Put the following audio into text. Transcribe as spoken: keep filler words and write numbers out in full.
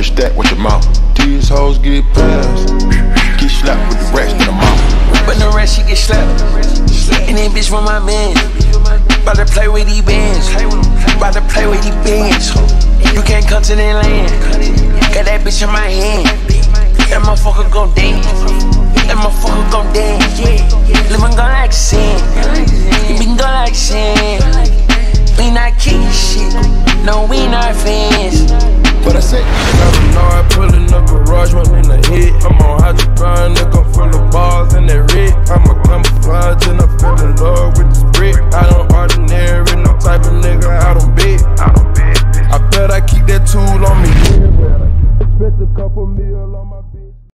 the stack with your mouth. These hoes get passed, get slapped with the rest in the mouth. But the rest she get slapped. And then bitch with my man. Bout to play with these bands. Bout to play with these bands. You can't come to that land. Got that bitch in my hand. That motherfucker gon' dance. That motherfucker gon' dance. Living gon' like sin. You been gon' like sin. We not kicking shit. No, we not fans. But I said, I know I pull in the garage, one in the head. I'm on hydro grind, nigga, I'm full of ball.